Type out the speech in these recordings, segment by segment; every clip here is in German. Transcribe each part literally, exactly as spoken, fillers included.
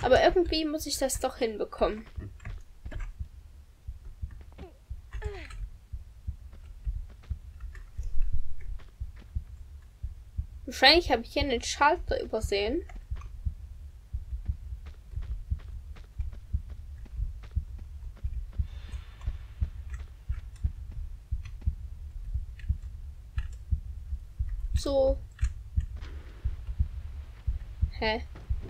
Aber irgendwie muss ich das doch hinbekommen. Wahrscheinlich habe ich hier einen Schalter übersehen. So. Hä?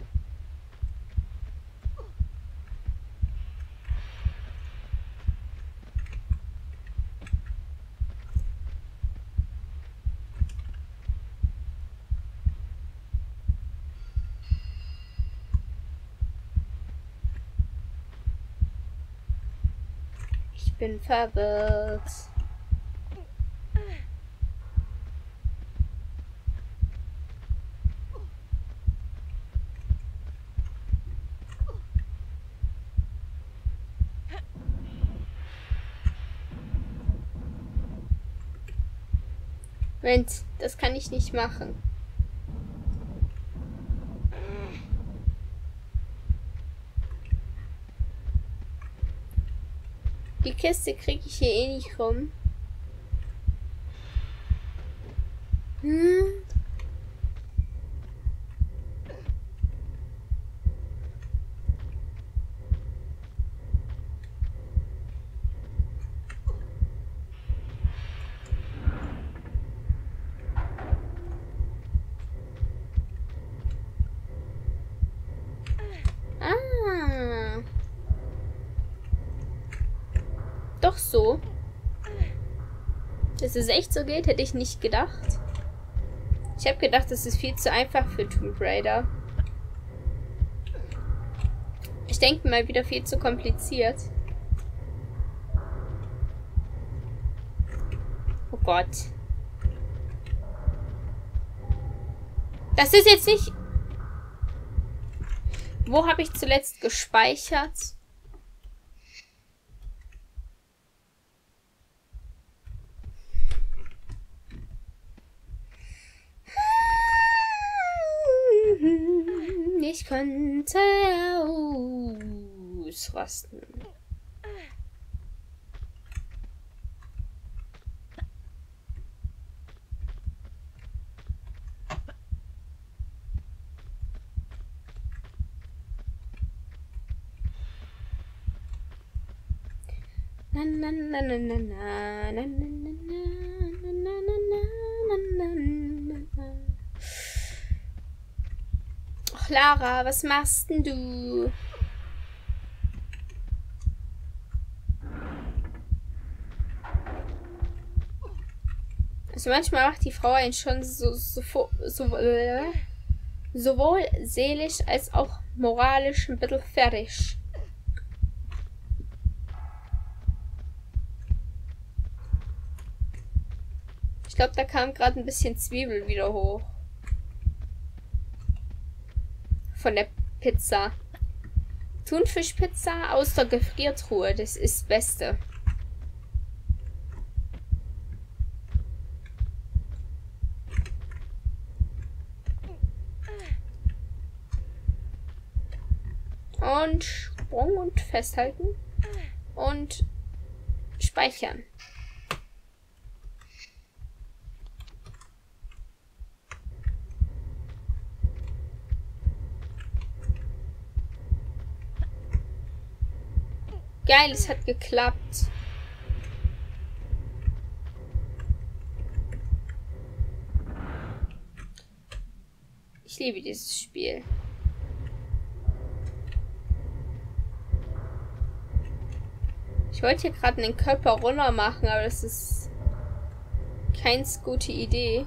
Ich bin verwirrt. Moment, das kann ich nicht machen. Die Kiste kriege ich hier eh nicht rum. Hm. Ah. Doch so. Dass es echt so geht, hätte ich nicht gedacht. Ich habe gedacht, das ist viel zu einfach für Tomb Raider. Ich denke mal wieder viel zu kompliziert. Oh Gott. Das ist jetzt nicht... Wo habe ich zuletzt gespeichert? Ich könnte ausrasten. Na na na na na na na na na na na na na. Ach, Lara, was machst denn du? Also manchmal macht die Frau einen schon so, so, so äh, sowohl seelisch als auch moralisch ein bisschen fertig. Ich glaube, da kam gerade ein bisschen Zwiebel wieder hoch. Von der Pizza. Thunfischpizza aus der Gefriertruhe. Das ist das Beste. Und Sprung und festhalten. Und speichern. Geil, es hat geklappt. Ich liebe dieses Spiel. Ich wollte hier gerade einen Körper runter machen, aber das ist keine gute Idee.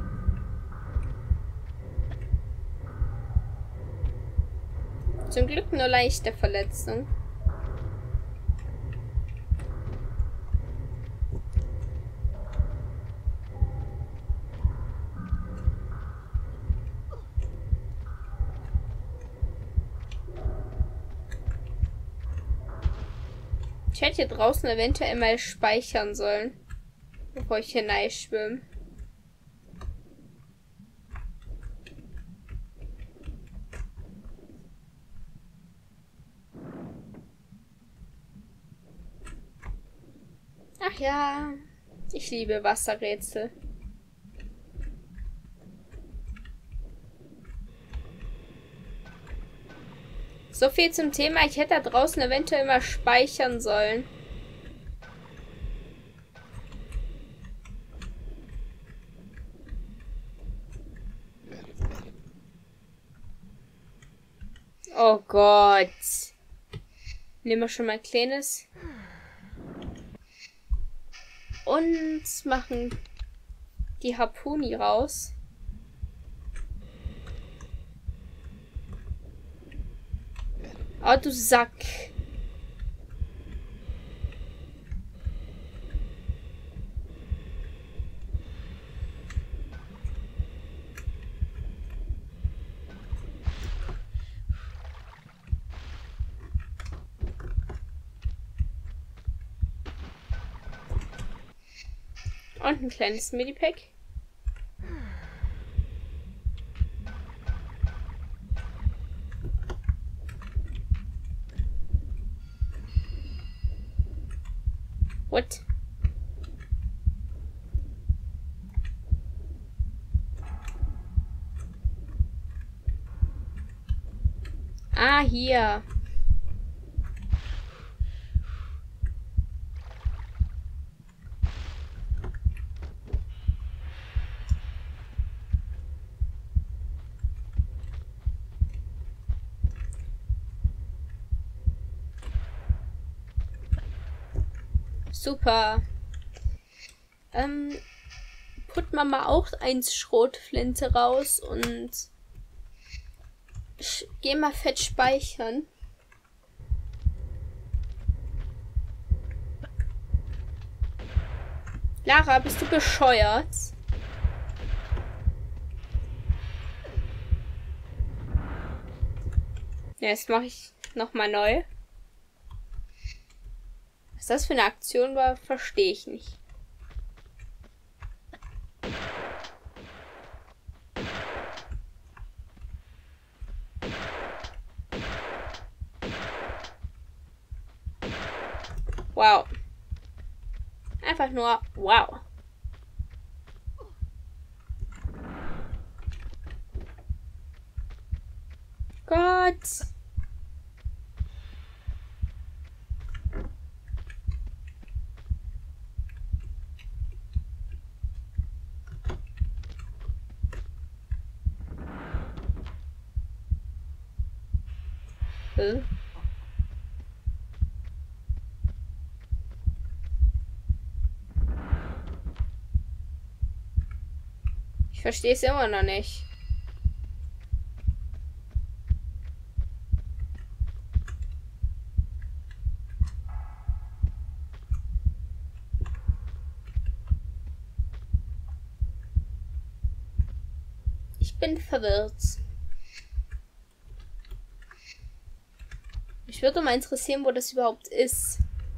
Zum Glück nur leichte Verletzung. Ich hätte hier draußen eventuell mal speichern sollen, bevor ich hier rein schwimme. Ja, ich liebe Wasserrätsel. So viel zum Thema, ich hätte da draußen eventuell mal speichern sollen. Oh Gott. Nehmen wir schon mal ein kleines. Und machen die Harpuni raus. Oh, du Sack. Und ein kleines Medipack. What? Ah, hier. Super. Ähm, put man mal auch eins Schrotflinte raus und ich geh mal fett speichern. Lara, bist du bescheuert? Ja, jetzt mache ich nochmal neu. Was das für eine Aktion war, verstehe ich nicht. Wow. Einfach nur wow. Gott. Äh. Ich verstehe es immer noch nicht. Ich bin verwirrt. Mich würde mal interessieren, wo das überhaupt ist.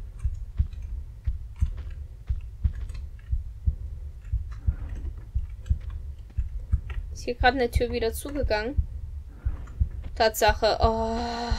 Ist hier gerade eine Tür wieder zugegangen? Tatsache. Oh.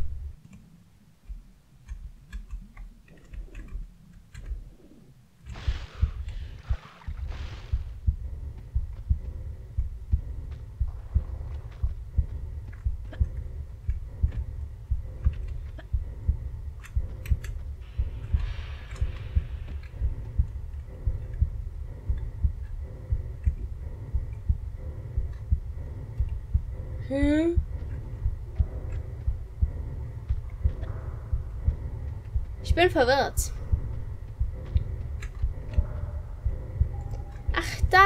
Hm. Ich bin verwirrt. Ach, da.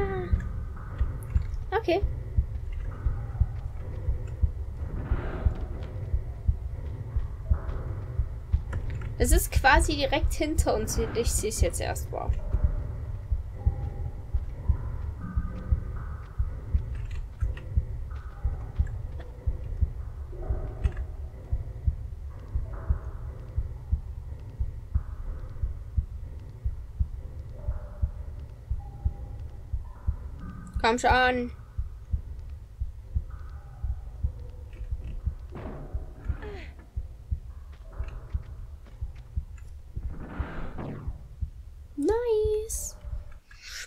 Okay. Es ist quasi direkt hinter uns. Ich sehe es jetzt erst mal. Komm schon.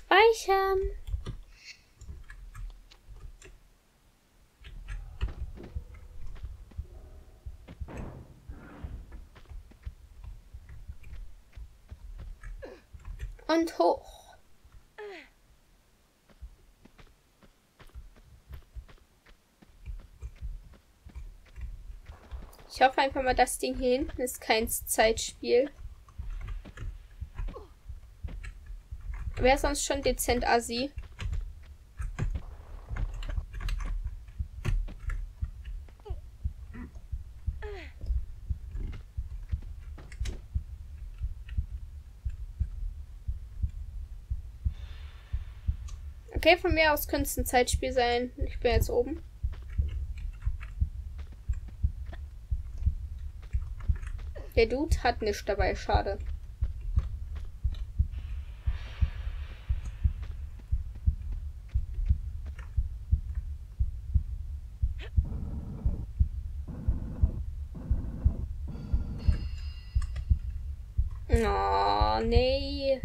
Speichern. Und hoch. Ich hoffe einfach mal, das Ding hier hinten ist kein Zeitspiel. Wäre sonst schon dezent assi. Okay, von mir aus könnte es ein Zeitspiel sein. Ich bin jetzt oben. Der Dude hat nichts dabei, schade. Oh, nee.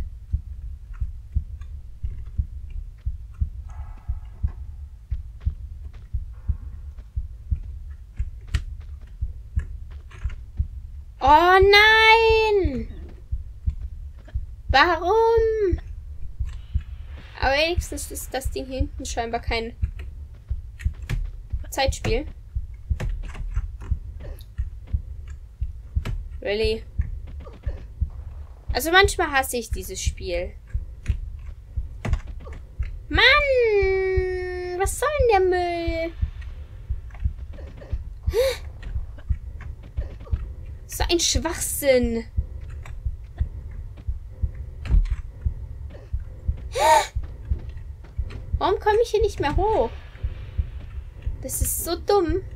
Oh nein! Warum? Aber wenigstens ist das Ding hier hinten scheinbar kein Zeitspiel. Really? Also manchmal hasse ich dieses Spiel. Mann! Was soll denn der Müll? So ein Schwachsinn. Warum komme ich hier nicht mehr hoch? Das ist so dumm.